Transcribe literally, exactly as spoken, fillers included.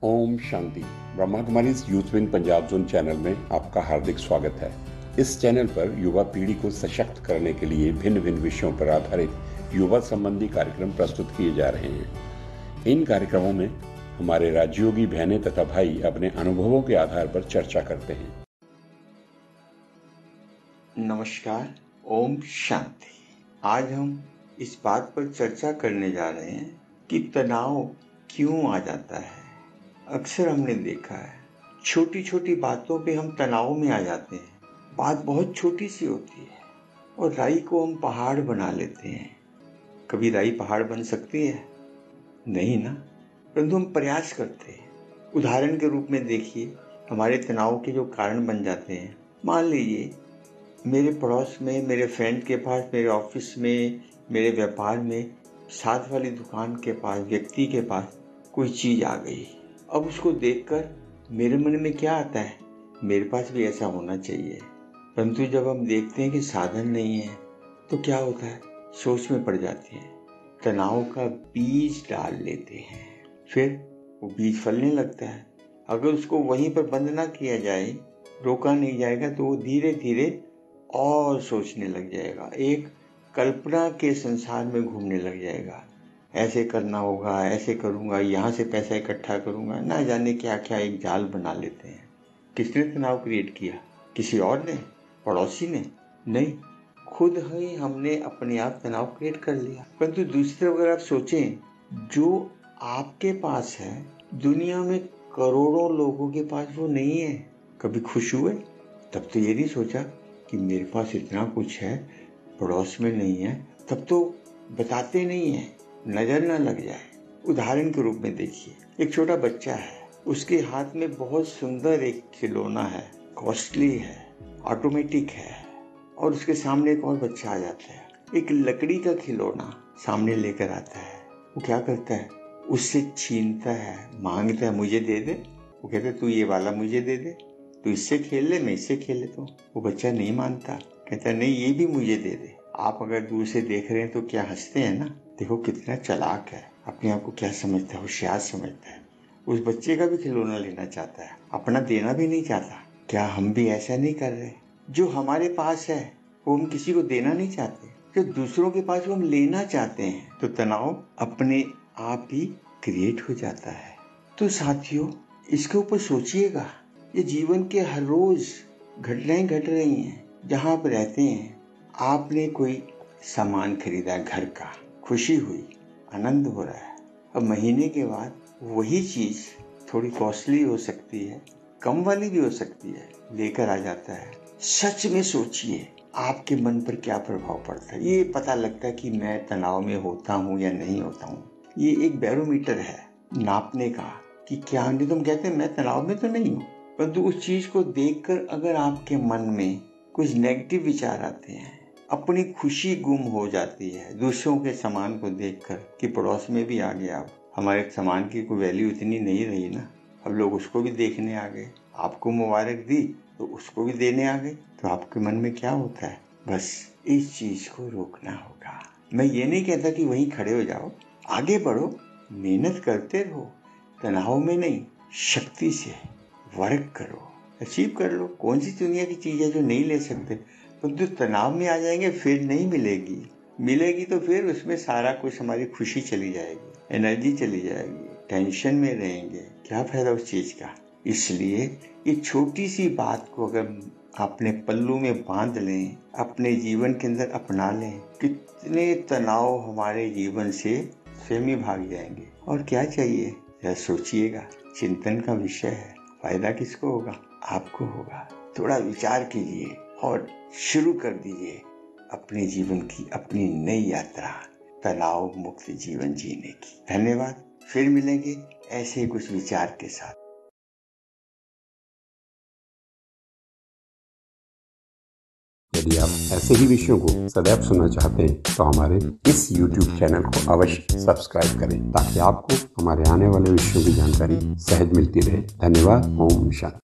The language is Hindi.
ओम शांति। Brahma Kumaris youth wing Punjab zone channel में आपका हार्दिक स्वागत है। इस चैनल पर युवा पीढ़ी को सशक्त करने के लिए भिन्न भिन्न विषयों पर आधारित युवा संबंधी कार्यक्रम प्रस्तुत किए जा रहे हैं। इन कार्यक्रमों में हमारे राजयोगी बहनें तथा भाई अपने अनुभवों के आधार पर चर्चा करते हैं। नमस्कार, ओम शांति। आज हम इस बात पर चर्चा करने जा रहे हैं कि तनाव क्यों आ जाता है। अक्सर हमने देखा है छोटी छोटी बातों पे हम तनाव में आ जाते हैं। बात बहुत छोटी सी होती है और राई को हम पहाड़ बना लेते हैं। कभी राई पहाड़ बन सकती है? नहीं ना, परंतु हम प्रयास करते हैं। उदाहरण के रूप में देखिए, हमारे तनाव के जो कारण बन जाते हैं। मान लीजिए मेरे पड़ोस में, मेरे फ्रेंड के पास, मेरे ऑफिस में, मेरे व्यापार में, साथ वाली दुकान के पास, व्यक्ति के पास कोई चीज़ आ गई। अब उसको देखकर मेरे मन में क्या आता है? मेरे पास भी ऐसा होना चाहिए। परंतु जब हम देखते हैं कि साधन नहीं है तो क्या होता है? सोच में पड़ जाते हैं, तनाव का बीज डाल लेते हैं। फिर वो बीज फलने लगता है। अगर उसको वहीं पर बंद ना किया जाए, रोका नहीं जाएगा, तो वो धीरे धीरे और सोचने लग जाएगा, एक कल्पना के संसार में घूमने लग जाएगा। ऐसे करना होगा, ऐसे करूँगा, यहाँ से पैसा इकट्ठा करूँगा, ना जाने क्या क्या एक जाल बना लेते हैं। किसने तनाव क्रिएट किया? किसी और ने? पड़ोसी ने? नहीं, खुद ही हमने अपने आप तनाव क्रिएट कर लिया। परंतु दूसरे अगर आप सोचें, जो आपके पास है, दुनिया में करोड़ों लोगों के पास वो नहीं है। कभी खुश हुए? तब तो ये नहीं सोचा कि मेरे पास इतना कुछ है, पड़ोस में नहीं है। तब तो बताते नहीं है, नजर ना लग जाए। उदाहरण के रूप में देखिए, एक छोटा बच्चा है, उसके हाथ में बहुत सुंदर एक खिलौना है, कॉस्टली है, ऑटोमेटिक है, और उसके सामने एक और बच्चा आ जाता है, एक लकड़ी का खिलौना सामने लेकर आता है। वो क्या करता है? उससे छीनता है, मांगता है, मुझे दे दे। वो कहता है, तू ये वाला मुझे दे दे, तू इससे खेल ले, मैं इससे खेल लेता हूँ। वो बच्चा नहीं मानता, कहता है, नहीं, ये भी मुझे दे दे। आप अगर दूर से देख रहे हैं तो क्या हंसते हैं ना? देखो कितना चालाक है, अपने आप को क्या समझता है, होशियार समझता है। उस बच्चे का भी खिलौना लेना चाहता है, अपना देना भी नहीं चाहता। क्या हम भी ऐसा नहीं कर रहे? जो हमारे पास है वो हम किसी को देना नहीं चाहते, जो दूसरों के पास वो हम लेना चाहते हैं, तो तनाव अपने आप ही क्रिएट हो जाता है। तो साथियों, इसके ऊपर सोचिएगा। ये जीवन के हर रोज घटनाएं घट रही हैं। जहाँ आप रहते हैं, आपने कोई सामान खरीदा घर का, खुशी हुई, आनंद हो रहा है। अब महीने के बाद वही चीज थोड़ी कॉस्टली हो सकती है, कम वाली भी हो सकती है, लेकर आ जाता है। सच में सोचिए, आपके मन पर क्या प्रभाव पड़ता है। ये पता लगता है कि मैं तनाव में होता हूँ या नहीं होता हूँ। ये एक बैरोमीटर है नापने का कि क्या। नहीं तो हम कहते हैं मैं तनाव में तो नहीं हूँ, परंतु उस चीज को देखकर अगर आपके मन में कुछ नेगेटिव विचार आते हैं, अपनी खुशी गुम हो जाती है दूसरों के सामान को देखकर कि पड़ोस में भी आ गया। अब हमारे सामान की कोई वैल्यू इतनी नहीं रही ना, अब लोग उसको भी देखने आ गए। आपको मुबारक दी तो उसको भी देने आ गए। तो आपके मन में क्या होता है? बस इस चीज को रोकना होगा। मैं ये नहीं कहता कि वहीं खड़े हो जाओ, आगे बढ़ो, मेहनत करते रहो, तनाव में नहीं, शक्ति से वर्क करो, अचीव कर लो। कौन सी दुनिया की चीज है जो नहीं ले सकते? परंतु तो तनाव में आ जाएंगे, फिर नहीं मिलेगी। मिलेगी तो फिर उसमें सारा कुछ, हमारी खुशी चली जाएगी, एनर्जी चली जाएगी, टेंशन में रहेंगे, क्या फायदा उस चीज का। इसलिए ये छोटी सी बात को अगर अपने पल्लू में बांध लें, अपने जीवन के अंदर अपना लें, कितने तनाव हमारे जीवन से स्वयं ही भाग जाएंगे। और क्या चाहिए, यह सोचिएगा। चिंतन का विषय है। फायदा किसको होगा? आपको होगा। थोड़ा विचार कीजिए और शुरू कर दीजिए अपने जीवन की अपनी नई यात्रा, तनाव मुक्त जीवन जीने की। धन्यवाद। फिर मिलेंगे ऐसे कुछ विचार के साथ। यदि आप ऐसे ही विषयों को सदैव सुनना चाहते हैं तो हमारे इस यूट्यूब चैनल को अवश्य सब्सक्राइब करें, ताकि आपको हमारे आने वाले विषयों की जानकारी सहज मिलती रहे। धन्यवाद। ओम शांति।